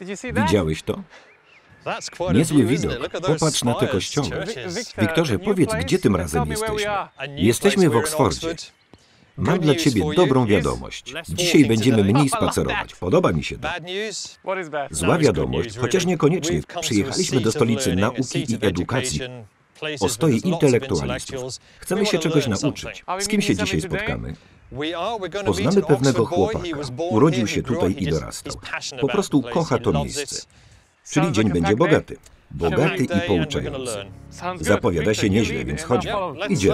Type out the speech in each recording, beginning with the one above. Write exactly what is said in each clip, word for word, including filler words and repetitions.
Widziałeś to? Niezły widok. Popatrz na te kościoły. Wiktorze, powiedz, gdzie tym razem jesteśmy? Jesteśmy w Oksfordzie. Mam dla ciebie dobrą wiadomość. Dzisiaj będziemy mniej spacerować. Podoba mi się to. Zła wiadomość, chociaż niekoniecznie. Przyjechaliśmy do stolicy nauki i edukacji, ostoi intelektualistów. Chcemy się czegoś nauczyć. Z kim się dzisiaj spotkamy? Poznamy pewnego chłopaka. Urodził się tutaj i dorastał. Po prostu kocha to miejsce. Czyli dzień będzie bogaty. Bogaty i pouczający. Zapowiada się nieźle, więc chodźmy. Idziemy.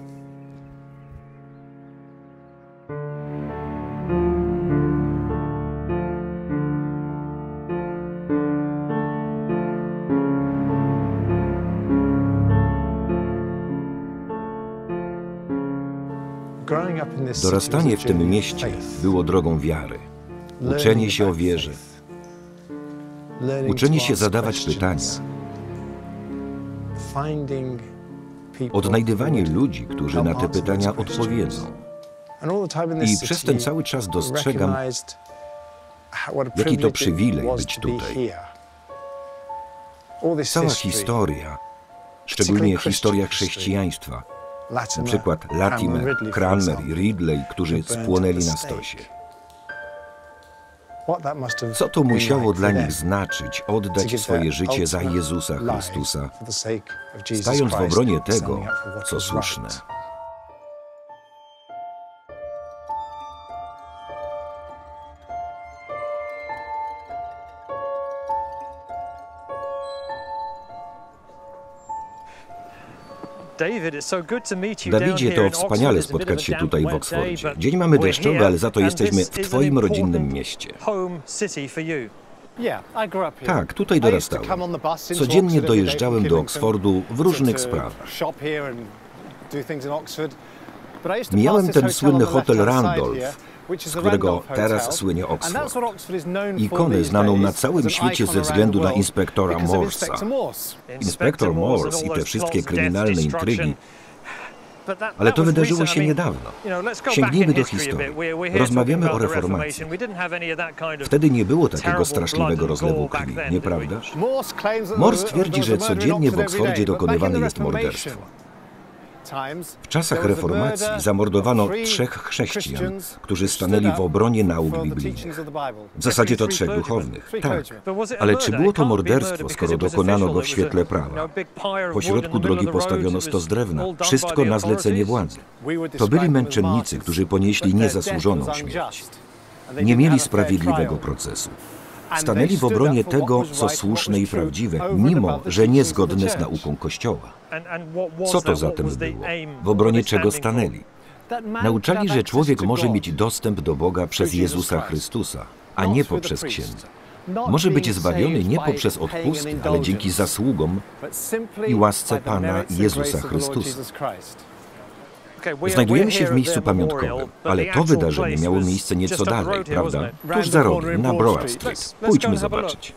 Dorastanie w tym mieście było drogą wiary. Uczenie się o wierze. Uczenie się zadawać pytania. Odnajdywanie ludzi, którzy na te pytania odpowiedzą. I przez ten cały czas dostrzegam, jaki to przywilej być tutaj. Cała historia, szczególnie historia chrześcijaństwa, na przykład Latimer, Cranmer i Ridley, którzy spłonęli na stosie. Co to musiało dla nich znaczyć, oddać swoje życie za Jezusa Chrystusa, stając w obronie tego, co słuszne. Dawidzie, to wspaniale spotkać się tutaj w Oksfordzie. Dzień mamy deszczowy, ale za to jesteśmy w twoim rodzinnym mieście. Tak, tutaj dorastałem. Codziennie dojeżdżałem do Oksfordu w różnych sprawach. Mijałem ten słynny hotel Randolph, z którego teraz słynie Oxford. Ikonę znaną na całym świecie ze względu na inspektora Morsa. Inspektor Morse i te wszystkie kryminalne intrygi. Ale to wydarzyło się niedawno. Sięgnijmy do historii. Rozmawiamy o reformacji. Wtedy nie było takiego straszliwego rozlewu krwi, nieprawdaż? Morse twierdzi, że codziennie w Oksfordzie dokonywane jest morderstwo. W czasach reformacji zamordowano trzech chrześcijan, którzy stanęli w obronie nauk biblijnych. W zasadzie to trzech duchownych, tak. Ale czy było to morderstwo, skoro dokonano go w świetle prawa? Pośrodku drogi postawiono stos drewna, wszystko na zlecenie władzy. To byli męczennicy, którzy ponieśli niezasłużoną śmierć. Nie mieli sprawiedliwego procesu. Stanęli w obronie tego, co słuszne i prawdziwe, mimo że niezgodne z nauką Kościoła. Co to zatem było? W obronie czego stanęli? Nauczali, że człowiek może mieć dostęp do Boga przez Jezusa Chrystusa, a nie poprzez księdza. Może być zbawiony nie poprzez odpusty, ale dzięki zasługom i łasce Pana Jezusa Chrystusa. Znajdujemy się w miejscu pamiątkowym, ale to wydarzenie miało miejsce nieco dalej, prawda? Tuż za rogiem, na Broad Street. Pójdźmy zobaczyć.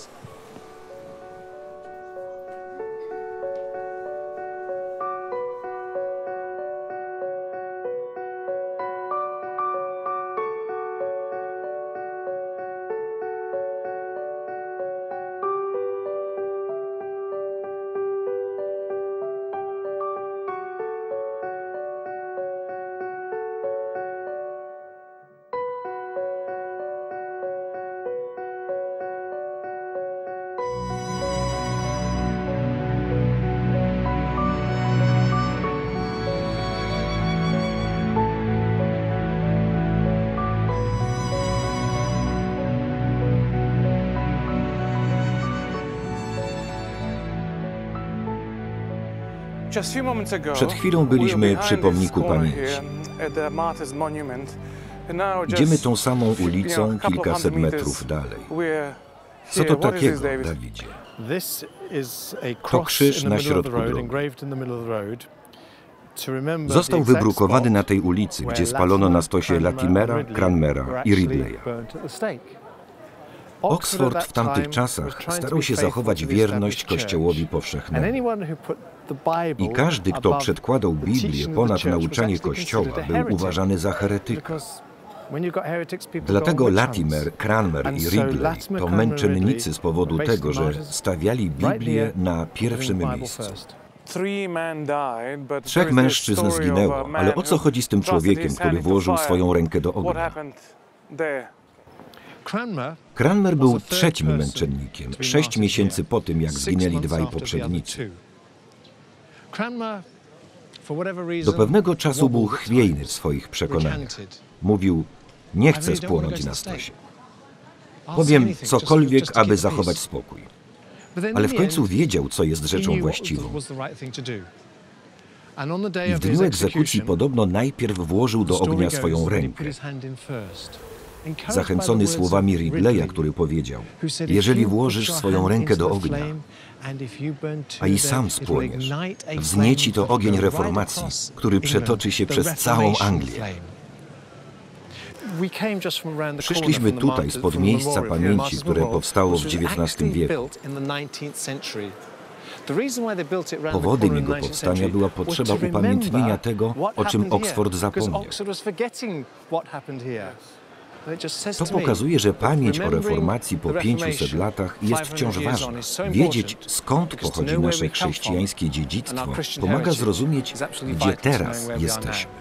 Przed chwilą byliśmy przy pomniku pamięci. Idziemy tą samą ulicą kilkaset metrów dalej. Co to takiego, Dawidzie? To krzyż na środku drogi. Został wybrukowany na tej ulicy, gdzie spalono na stosie Latimera, Cranmera i Ridleya. Oxford w tamtych czasach starał się zachować wierność Kościołowi powszechnemu. I każdy, kto przedkładał Biblię ponad nauczanie Kościoła, był uważany za heretyka. Dlatego Latimer, Cranmer i Ridley to męczennicy z powodu tego, że stawiali Biblię na pierwszym miejscu. Trzech mężczyzn zginęło, ale o co chodzi z tym człowiekiem, który włożył swoją rękę do ognia? Cranmer był trzecim męczennikiem, sześć miesięcy po tym, jak zginęli dwaj poprzednicy. Do pewnego czasu był chwiejny w swoich przekonaniach. Mówił, nie chcę spłonąć na stosie. Powiem cokolwiek, aby zachować spokój. Ale w końcu wiedział, co jest rzeczą właściwą. I w dniu egzekucji podobno najpierw włożył do ognia swoją rękę. Zachęcony słowami Ridleya, który powiedział, jeżeli włożysz swoją rękę do ognia, a i sam spłoniesz, wznieci to ogień reformacji, który przetoczy się przez całą Anglię. Przyszliśmy tutaj spod miejsca pamięci, które powstało w dziewiętnastym wieku. Powodem jego powstania była potrzeba upamiętnienia tego, o czym Oxford zapomniał. To pokazuje, że pamięć o reformacji po pięciuset latach jest wciąż ważna. Wiedzieć, skąd pochodzi nasze chrześcijańskie dziedzictwo, pomaga zrozumieć, gdzie teraz jesteśmy.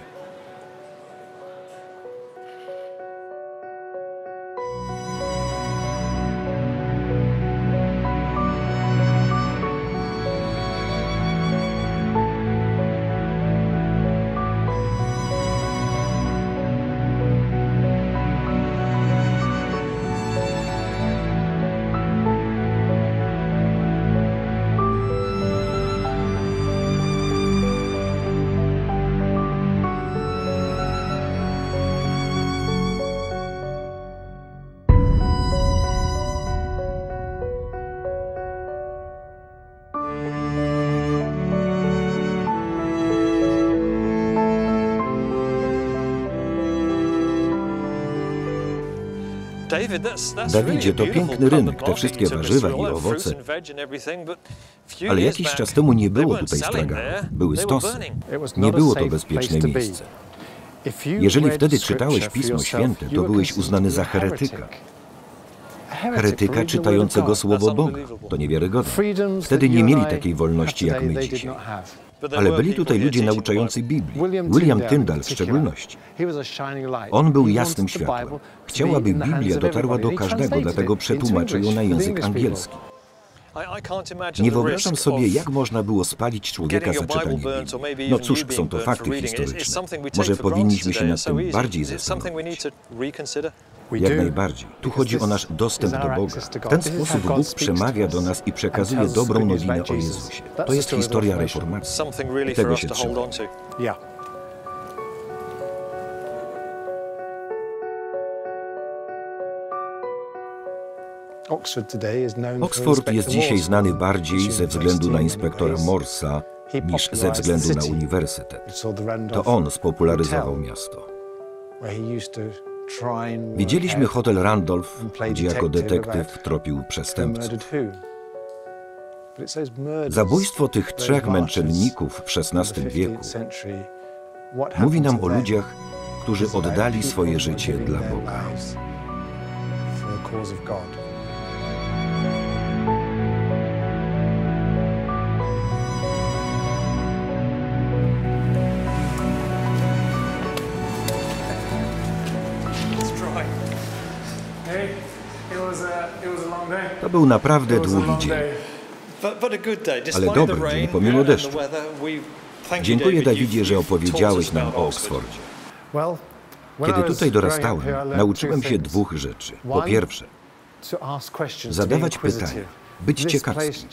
Dawidzie, to piękny rynek, te wszystkie warzywa i owoce, ale jakiś czas temu nie było tutaj stragana, były stosy. Nie było to bezpieczne miejsce. Jeżeli wtedy czytałeś Pismo Święte, to byłeś uznany za heretyka. Heretyka czytającego Słowo Boga. To niewiarygodne. Wtedy nie mieli takiej wolności jak my dzisiaj. Ale byli tutaj ludzie nauczający Biblii. William Tyndale w szczególności. On był jasnym światłem. Chciał, aby Biblia dotarła do każdego, dlatego przetłumaczył ją na język angielski. Nie wyobrażam sobie, jak można było spalić człowieka za czytanie Biblii. No cóż, są to fakty historyczne. Może powinniśmy się nad tym bardziej zastanowić. Jak najbardziej. Tu chodzi o nasz dostęp do Boga. W ten sposób Bóg przemawia do nas i przekazuje dobrą nowinę o Jezusie. To jest historia reformacji. I tego się trzeba. Oxford jest dzisiaj znany bardziej ze względu na inspektora Morsa niż ze względu na uniwersytet. To on spopularyzował miasto. Widzieliśmy hotel Randolph, gdzie jako detektyw tropił przestępców. Zabójstwo tych trzech męczenników w szesnastym wieku mówi nam o ludziach, którzy oddali swoje życie dla Boga. To był naprawdę długi dzień, ale dobry dzień pomimo deszczu. Dziękuję, Dawidzie, że opowiedziałeś nam o Oxfordzie. Kiedy tutaj dorastałem, nauczyłem się dwóch rzeczy. Po pierwsze, zadawać pytania, być ciekawskim.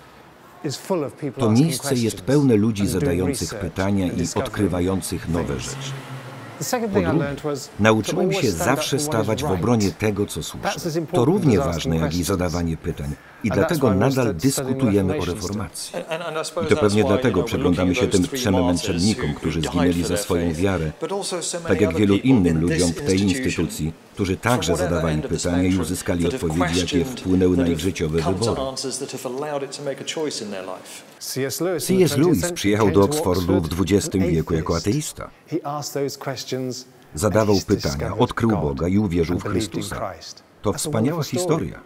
To miejsce jest pełne ludzi zadających pytania i odkrywających nowe rzeczy. Po drugie, nauczyłem się zawsze stawać w obronie tego, co słuszne. To równie ważne, jak i zadawanie pytań. I dlatego nadal dyskutujemy o reformacji. I to pewnie dlatego przyglądamy się tym trzem męczennikom, którzy zginęli za swoją wiarę, tak jak wielu innym ludziom w tej instytucji, którzy także zadawali pytania i uzyskali odpowiedzi, jakie wpłynęły na ich życiowe wybory. C S Lewis przyjechał do Oxfordu w dwudziestym wieku jako ateista. Zadawał pytania, odkrył Boga i uwierzył w Chrystusa. To wspaniała historia.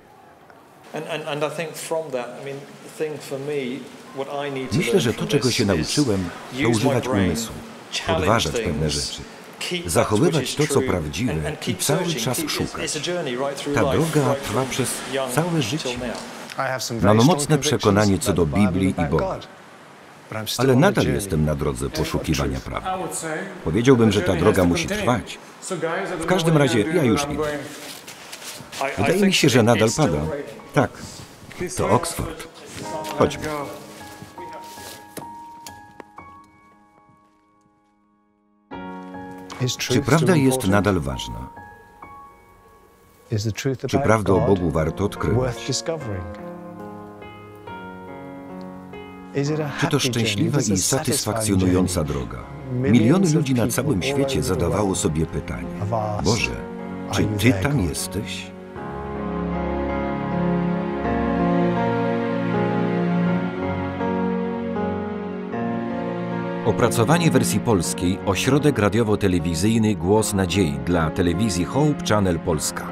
Myślę, że to, czego się nauczyłem, to używać umysłu, podważać pewne rzeczy, zachowywać to, co prawdziwe i cały czas szukać. Ta droga trwa przez całe życie. Mam mocne przekonanie co do Biblii i Boga, ale nadal jestem na drodze poszukiwania prawdy. Powiedziałbym, że ta droga musi trwać. W każdym razie ja już idę. Wydaje mi się, że nadal pada. Tak, to Oxford. Chodźmy. Czy prawda jest nadal ważna? Czy prawdę o Bogu warto odkrywać? Czy to szczęśliwa i satysfakcjonująca droga? Miliony ludzi na całym świecie zadawało sobie pytanie: Boże, czy Ty tam jesteś? Opracowanie wersji polskiej Ośrodek Radiowo-Telewizyjny Głos Nadziei dla telewizji Hope Channel Polska.